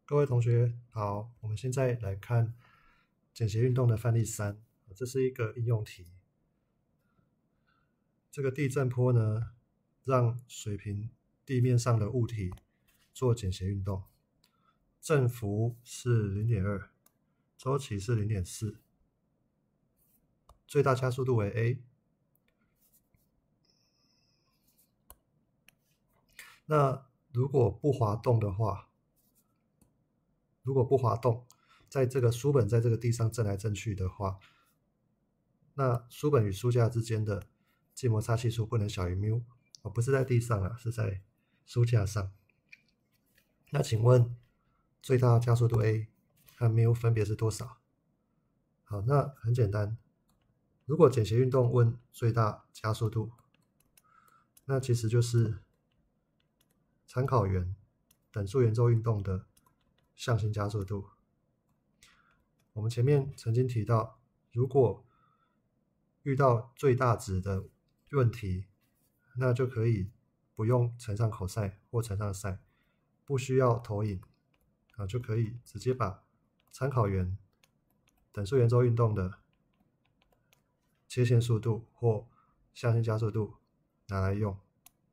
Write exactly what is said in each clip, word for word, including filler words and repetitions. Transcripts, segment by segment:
各位同学好，我们现在来看简谐运动的范例三，这是一个应用题。这个地震波呢，让水平地面上的物体做简谐运动，振幅是 零点二， 周期是 零点四， 最大加速度为 a。那如果不滑动的话，如果不滑动，在这个书本在这个地上震来震去的话，那书本与书架之间的静摩擦系数不能小于 μ， 哦，不是在地上啊，是在书架上。那请问最大加速度 a 和 μ 分别是多少？好，那很简单，如果简谐运动问最大加速度，那其实就是参考圆等速圆周运动的向心加速度。我们前面曾经提到，如果遇到最大值的问题，那就可以不用乘上 cos 或乘上 sin， 不需要投影啊，就可以直接把参考圆等速圆周运动的切线速度或向心加速度拿来用。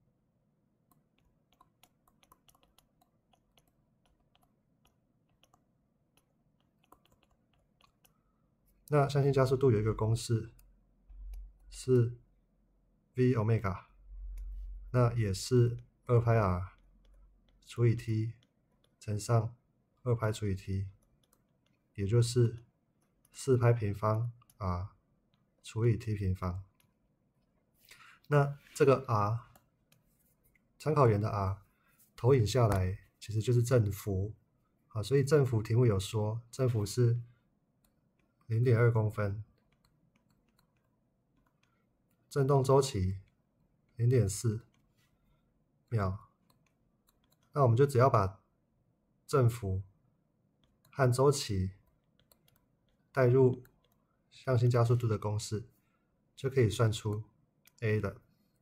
那向心加速度有一个公式是 v omega， 那也是二派 r 除以 t 乘上二派除以 t， 也就是四派平方 r 除以 t 平方。那这个 r 参考圆的 r 投影下来其实就是振幅啊，所以振幅题目有说振幅是 零点二 公分，振动周期 零点四 秒。那我们就只要把振幅和周期带入向心加速度的公式，就可以算出 a 了。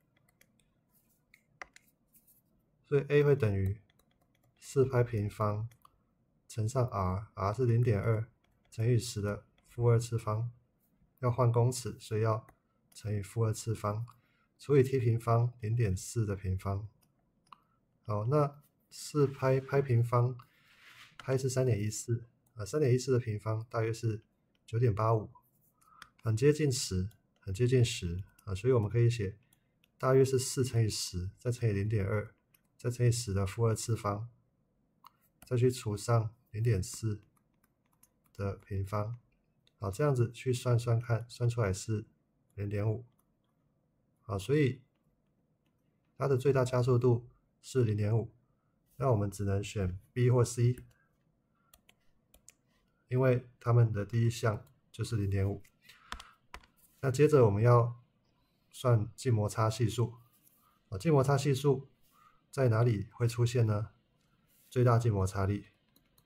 所以 a 会等于四派平方乘上 r， r 是 零点二 乘以十的负二次方，要换公尺，所以要乘以负二次方，除以 t 平方 零点四 的平方。好，那四派派平方，派是 三点一四， 啊 三点一四 的平方大约是 九点八五， 很接近十，很接近十啊，所以我们可以写大约是四乘以十，再乘以 零点二， 再乘以十的负二次方，再去除上 零点四 的平方。好，这样子去算算看，算出来是 零点五。好，所以它的最大加速度是 零点五， 那我们只能选 B 或 C， 因为它们的第一项就是 零点五。那接着我们要算静摩擦系数。静摩擦系数在哪里会出现呢？最大静摩擦力。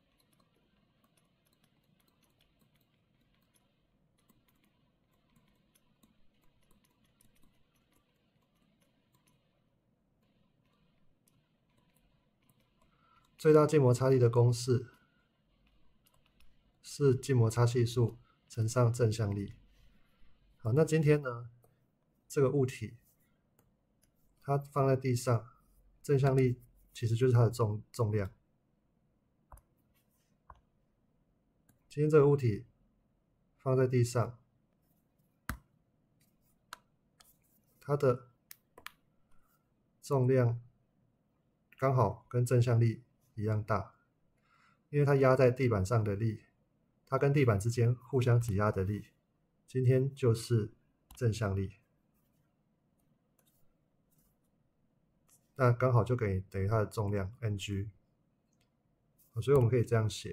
最大静摩擦力的公式是静摩擦系数乘上正向力。好，那今天呢，这个物体它放在地上，正向力其实就是它的重重量。今天这个物体放在地上，它的重量刚好跟正向力一样大，因为它压在地板上的力，它跟地板之间互相挤压的力，今天就是正向力。那刚好就等于等于它的重量 mg， 所以我们可以这样写。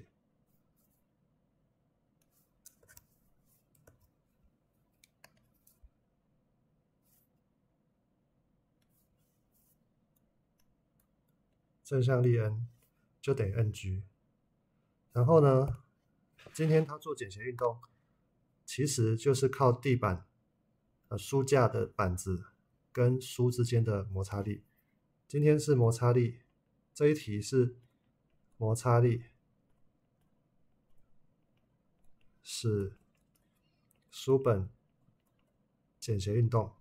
正向力 n 就等于 mg。然后呢，今天他做简谐运动，其实就是靠地板、呃书架的板子跟书之间的摩擦力。今天是摩擦力，这一题是摩擦力， 是书本简谐运动。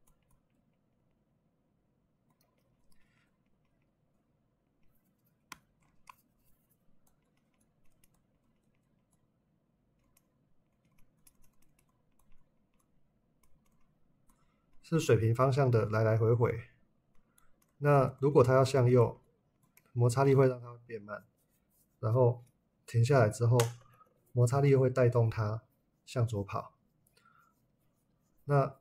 是水平方向的来来回回。那如果它要向右，摩擦力会让它变慢，然后停下来之后，摩擦力又会带动它向左跑。那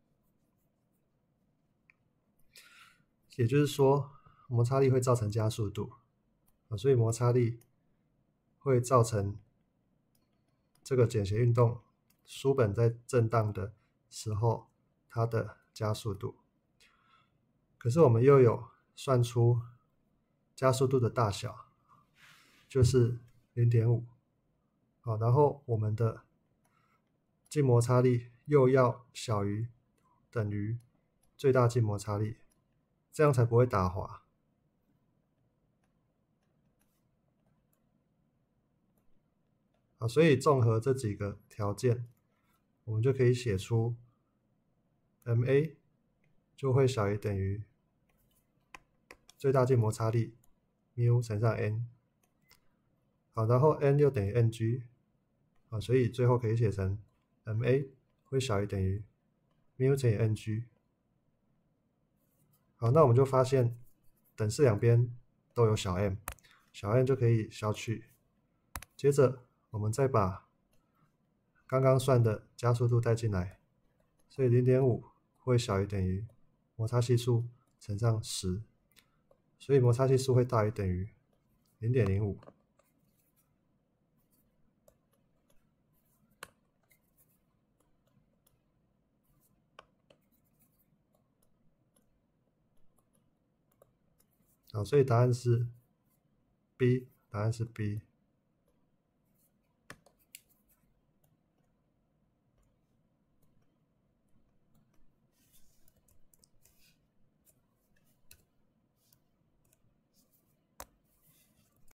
也就是说，摩擦力会造成加速度，所以摩擦力会造成这个简谐运动书本在震荡的时候它的加速度。可是我们又有算出加速度的大小，就是 零点五， 好，然后我们的静摩擦力又要小于等于最大静摩擦力，这样才不会打滑。好，所以综合这几个条件，我们就可以写出 M A 就会小于等于最大静摩擦力 μ 乘上 n。 好，然后 n 又等于 ng， 好，所以最后可以写成 M A 会小于等于 μ 乘以 ng。 好，那我们就发现等式两边都有小 m， 小 m 就可以消去。接着我们再把刚刚算的加速度带进来，所以 零点五 会小于等于摩擦系数乘上十，所以摩擦系数会大于等于 零点零五。好，所以答案是 B， 答案是 B。